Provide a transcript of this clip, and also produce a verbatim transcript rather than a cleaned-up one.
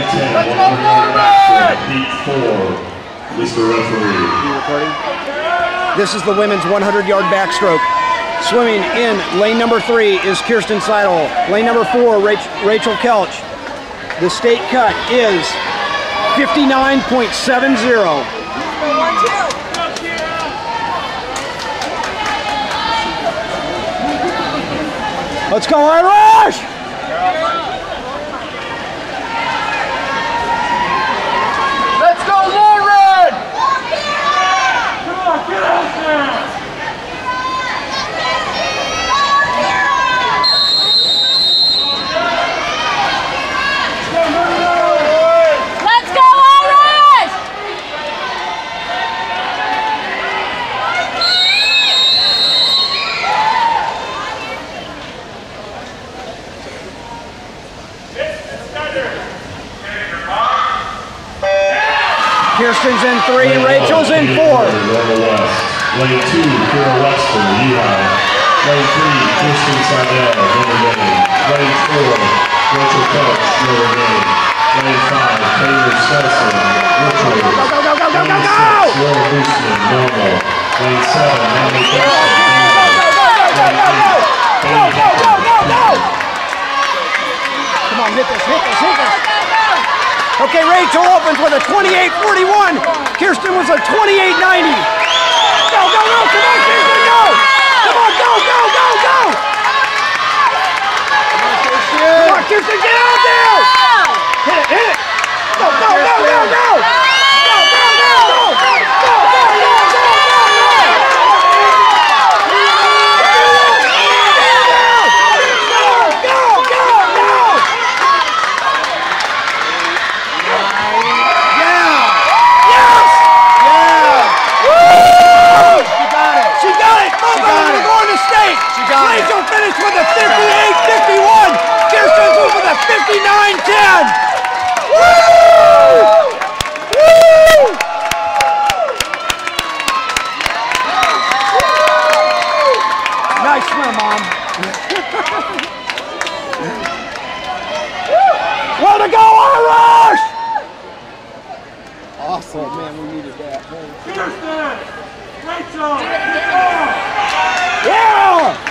ten, one hundred yard backstroke, heat four. Mister Referee. You recording? This is the women's one hundred yard backstroke. Swimming in lane number three is Kirsten Seidel. Lane number four, Rach Rachel Kelch. The state cut is fifty-nine point seven zero. Let's go, Irish! Let's go, Lauren! Come on, get out there! Let's go, Irish! Kirsten's in three, Rachel's in four. Lane two, Kira Weston, Lehigh. Lane three, Kirsten Seidel, Notre Dame. Lane four, Rachel Kelch, Notre Dame. Lane five, Taylor Stelson, Richard. Go, go, go, go, go, go, Lane go! six, Laura Boostman, Normal. Lane seven, Natalie Kelson, Go, go, go, go, go! Come on, hit this, hit this, hit this. Okay, Rachel opens with a twenty-eight forty-one. Kirsten was a twenty-eight ninety. Go, go, go, come on, Kirsten, go! Come on, go, go, go, go! Come on, Kirsten, get out there! Hit it, hit it! Go, go, go, go, go! Go, go, go, go! Go, go, go, go, go, go! Rachel finished with a fifty-eight fifty-one. Kirsten was with a fifty-nine ten. Woo! Woo! Nice swim, Mom. Way to go, Irish! Awesome, man. We needed that. Kirsten! Rachel! Yeah!